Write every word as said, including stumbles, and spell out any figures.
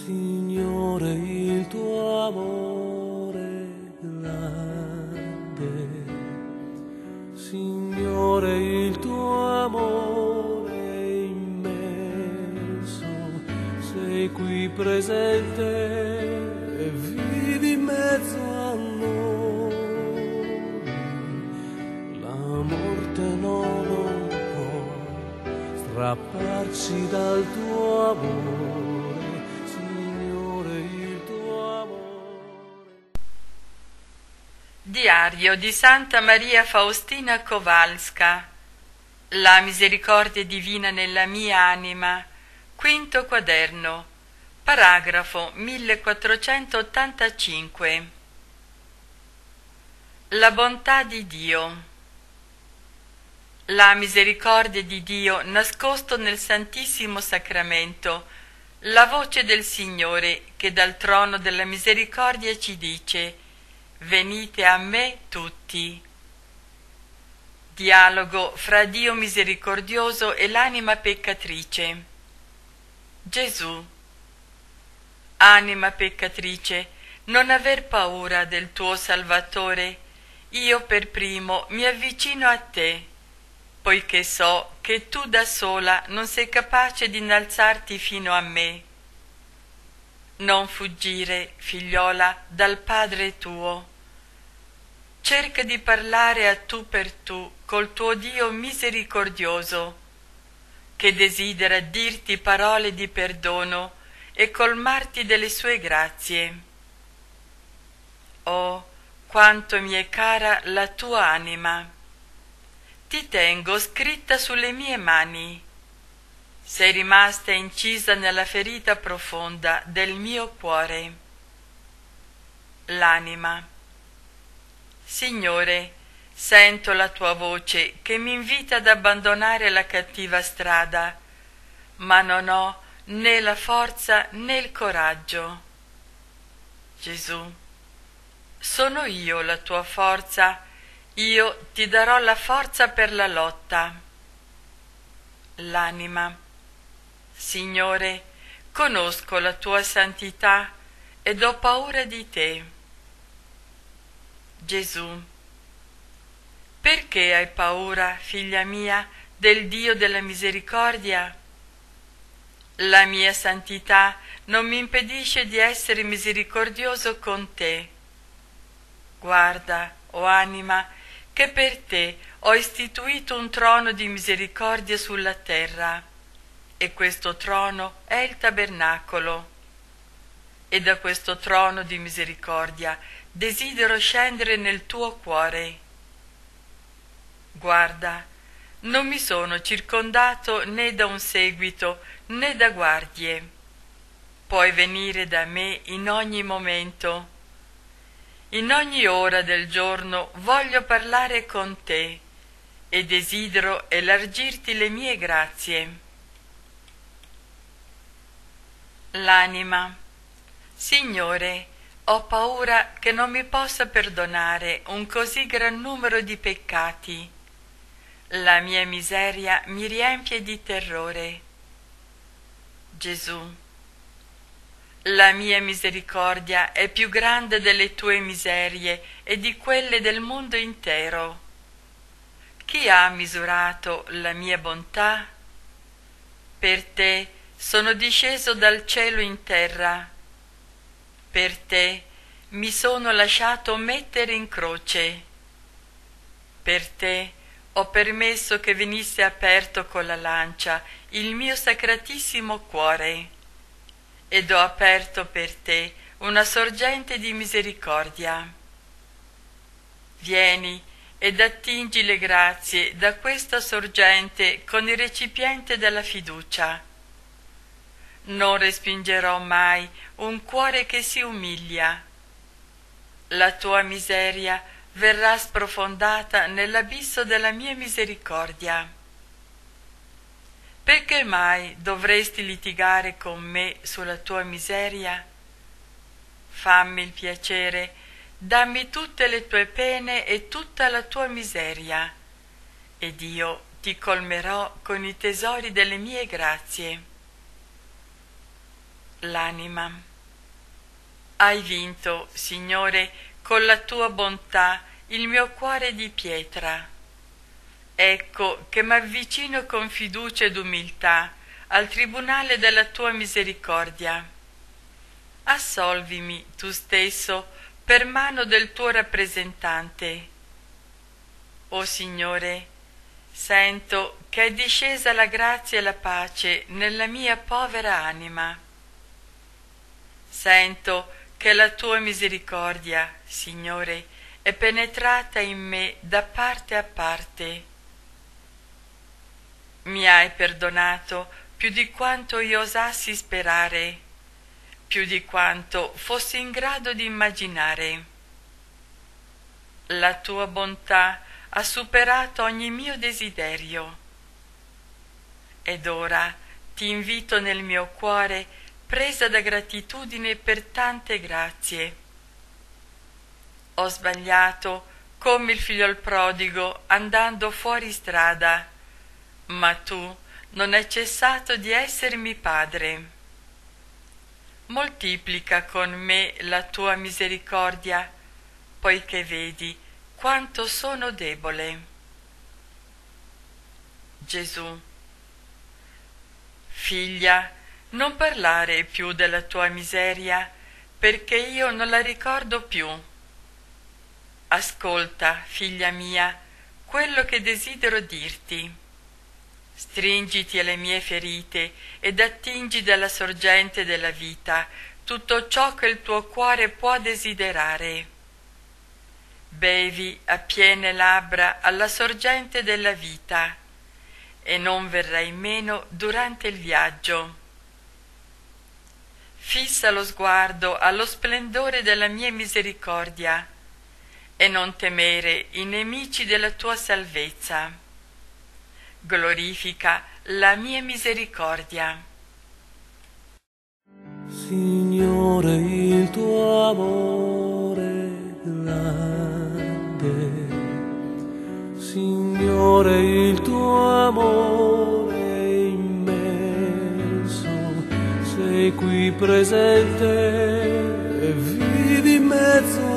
Signore, il tuo amore grande, Signore, il tuo amore immenso, sei qui presente e vivi in mezzo a noi. La morte no, non può strapparci dal tuo amore, Signore, il tuo amore. Diario di Santa Maria Faustina Kowalska. La misericordia divina nella mia anima. Quinto quaderno. Paragrafo millequattrocentottantacinque. La bontà di Dio. La misericordia di Dio nascosto nel Santissimo Sacramento, la voce del Signore che dal trono della misericordia ci dice: venite a me tutti. Dialogo fra Dio misericordioso e l'anima peccatrice. Gesù: anima peccatrice, non aver paura del tuo Salvatore. Io per primo mi avvicino a te, poiché so che tu da sola non sei capace di innalzarti fino a me. Non fuggire, figliola, dal Padre tuo. Cerca di parlare a tu per tu col tuo Dio misericordioso, che desidera dirti parole di perdono e colmarti delle sue grazie. Oh, quanto mi è cara la tua anima! Ti tengo scritta sulle mie mani. Sei rimasta incisa nella ferita profonda del mio cuore. L'anima. Signore, sento la tua voce che mi invita ad abbandonare la cattiva strada, ma non ho né la forza né il coraggio. Gesù, sono io la tua forza, io ti darò la forza per la lotta. L'anima. Signore, conosco la tua santità ed ho paura di te. Gesù, perché hai paura, figlia mia, del Dio della misericordia? La mia santità non mi impedisce di essere misericordioso con te. Guarda, o anima, che per te ho istituito un trono di misericordia sulla terra, e questo trono è il tabernacolo. E da questo trono di misericordia desidero scendere nel tuo cuore. Guarda, non mi sono circondato né da un seguito né da guardie. Puoi venire da me in ogni momento. In ogni ora del giorno voglio parlare con te e desidero elargirti le mie grazie. L'anima. Signore, ho paura che non mi possa perdonare un così gran numero di peccati. La mia miseria mi riempie di terrore. Gesù, la mia misericordia è più grande delle tue miserie e di quelle del mondo intero. Chi ha misurato la mia bontà? Per te sono disceso dal cielo in terra. Per te mi sono lasciato mettere in croce. Per te ho permesso che venisse aperto con la lancia il mio sacratissimo cuore, ed ho aperto per te una sorgente di misericordia. Vieni ed attingi le grazie da questa sorgente con il recipiente della fiducia. Non respingerò mai un cuore che si umilia. La tua miseria verrà sprofondata nell'abisso della mia misericordia. Perché mai dovresti litigare con me sulla tua miseria? Fammi il piacere, dammi tutte le tue pene e tutta la tua miseria, ed io ti colmerò con i tesori delle mie grazie. L'anima. Hai vinto, Signore, con la tua bontà il mio cuore di pietra. Ecco che m'avvicino con fiducia ed umiltà al tribunale della tua misericordia. Assolvimi tu stesso per mano del tuo rappresentante. O Signore, sento che è discesa la grazia e la pace nella mia povera anima. Sento che la tua misericordia, Signore, è penetrata in me da parte a parte. Mi hai perdonato più di quanto io osassi sperare, più di quanto fossi in grado di immaginare. La tua bontà ha superato ogni mio desiderio. Ed ora ti invito nel mio cuore, presa da gratitudine per tante grazie. Ho sbagliato come il figliol prodigo andando fuori strada, ma tu non hai cessato di essermi padre. Moltiplica con me la tua misericordia, poiché vedi quanto sono debole. Gesù. Figlia, non parlare più della tua miseria, perché io non la ricordo più. Ascolta, figlia mia, quello che desidero dirti. Stringiti alle mie ferite ed attingi dalla sorgente della vita tutto ciò che il tuo cuore può desiderare. Bevi a piene labbra alla sorgente della vita e non verrai meno durante il viaggio. Fissa lo sguardo allo splendore della mia misericordia e non temere i nemici della tua salvezza. Glorifica la mia misericordia. Signore, il tuo amore grande, Signore, il tuo amore immenso, sei qui presente e vivi in mezzo